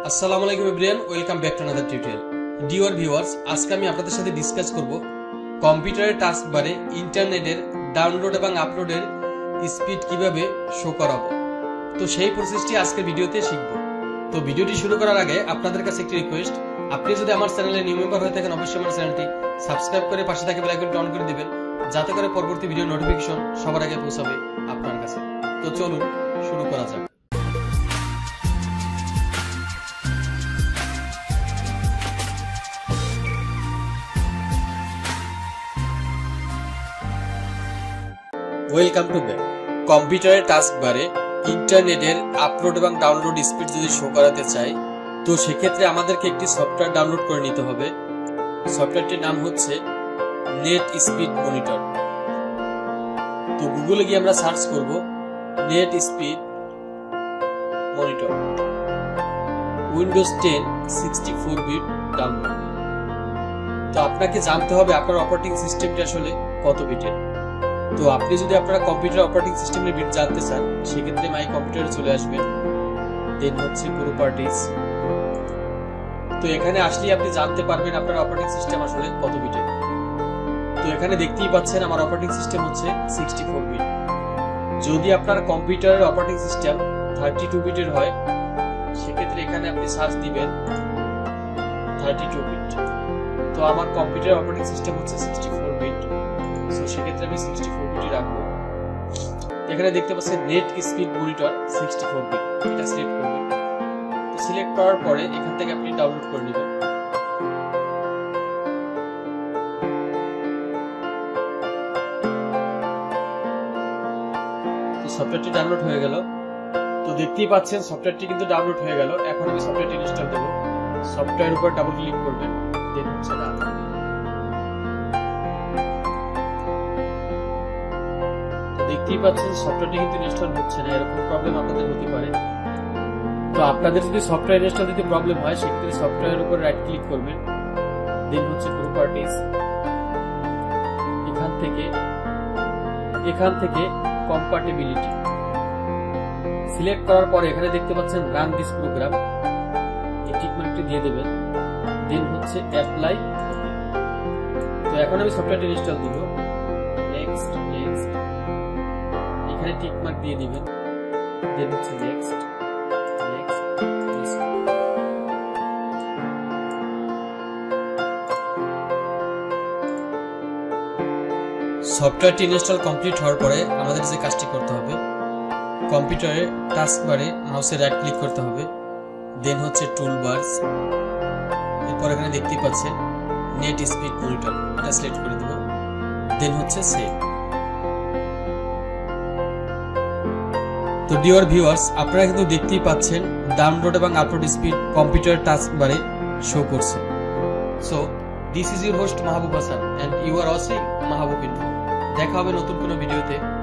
আসসালামু আলাইকুম everyone, welcome back to another tutorial. Dear viewers, আজকে আমি আপনাদের সাথে ডিসকাস করব কম্পিউটারের টাস্ক বারে ইন্টারনেটের ডাউনলোড এবং আপলোডের স্পিড কিভাবে শো করাবো। তো সেই প্রসেসটি আজকের ভিডিওতে শিখব। তো ভিডিওটি শুরু করার আগে আপনাদের কাছে একটি রিকোয়েস্ট, আপনি যদি আমার চ্যানেলে নিউ মেম্বার হয়ে থাকেন অবশ্যই আমার চ্যানেলটি সাবস্ক্রাইব করে পাশে থাকা বেল আইকনটি অন করে দিবেন, যাতে করে পরবর্তী ভিডিও নোটিফিকেশন সবার আগে পৌঁছাবে আপনার কাছে। তো চলুন শুরু করা যাক। Welcome to back. কম্পিউটারের টাস্ক বারে ইন্টারনেটের আপলোড এবং ডাউনলোড স্পিড যদি শো করাতে চাই, তো সেক্ষেত্রে আমাদেরকে একটি সফটওয়্যার ডাউনলোড করে নিতে হবে। সফটওয়্যারটির নাম হচ্ছে নেট স্পিড মনিটর। তো গুগলে গিয়ে আমরা সার্চ করব net speed monitor Windows 10 64 bit download. তো আপনাকে জানতে হবে আপনার অপারেটিং সিস্টেমটা আসলে কত বিটের। তো আপনি যদি আপনার কম্পিউটার অপারেটিং সিস্টেমের বিট জানতে চান, সেক্ষেত্রে মাই কম্পিউটারে চলে আসবেন, দেন হচ্ছে প্রপার্টিজ। তো এখানে আসলে আপনি জানতে পারবেন আপনার অপারেটিং সিস্টেম আসলে কত বিটের। তো এখানে দেখতেই পাচ্ছেন আমার অপারেটিং সিস্টেম হচ্ছে 64 বিট। যদি আপনার কম্পিউটারের অপারেটিং সিস্টেম 32 বিটের হয়, সেক্ষেত্রে এখানে আপনি সার্চ দিবেন 32 বিট। তো আমার কম্পিউটারের অপারেটিং সিস্টেম হচ্ছে 64 বিট, সো সেক্ষেত্রে আমি 64 বিটই রাখবো। এখানে দেখতে পাচ্ছেন নেট স্পিড মনিটর 64 বিট, এটা সিলেক্ট করবেন। তো সিলেক্ট করার পরে এখান থেকে আপনি ডাউনলোড করে নেবেন। তো সফটওয়্যারটি ডাউনলোড হয়ে গেল। তো দেখতেই পাচ্ছেন সফটওয়্যারটি কিন্তু ডাউনলোড হয়ে গেল। এখন আমি সফটওয়্যারটি ইনস্টল দেব। সফটওয়্যারের উপর ডাবল ক্লিক করবেন, দেন হচ্ছে রান। দেখতেই পাচ্ছেন সফটওয়্যারটি কিন্তু ইনস্টল হচ্ছে না, এরকম প্রবলেম আপনাদের হতে পারে। তো আপনাদের যদি সফটওয়্যার ইনস্টল দিতে প্রবলেম হয়, সেক্ষেত্রে সফটওয়্যারের উপর রাইট ক্লিক করবেন, দেন হচ্ছে প্রপার্টিজ। এখান থেকে কম্প্যাটিবিলিটি সিলেক্ট করার পরে এখানে দেখতে পাচ্ছেন রান দিস প্রোগ্রাম, এই টিক মার্কটি দিয়ে দেবেন, দেন হচ্ছে অ্যাপ্লাই। তো এখন আমি সফটওয়্যারটি ইনস্টল দিব, নেক্সট নেক্সট, এখানে টিক মার্ক দিয়ে দিবেন, দেন হচ্ছে নেক্সট নেক্সট। সফটওয়্যারটি ইনস্টল কমপ্লিট হওয়ার পরে আমাদের যে কাজটি করতে হবে, কম্পিউটারের টাস্ক বারে মাউসে রাইট ক্লিক করতে হবে, দেন হচ্ছে টুলবারস। এরপর এখানে দেখতেই পাচ্ছেন নেট স্পিড মনিটর, এটা সিলেক্ট করে দেব, দেন হচ্ছে সেভ। তো ডিয়ার ভিউয়ার্স, আপনারা কিন্তু দেখতেই পাচ্ছেন ডাউনলোড এবং আপলোড স্পিড কম্পিউটার টাস্ক বারে শো করছে। So this is your host Mahbub Hasan and you are watching Mahbub info. দেখা হবে নতুন কোনো ভিডিওতে।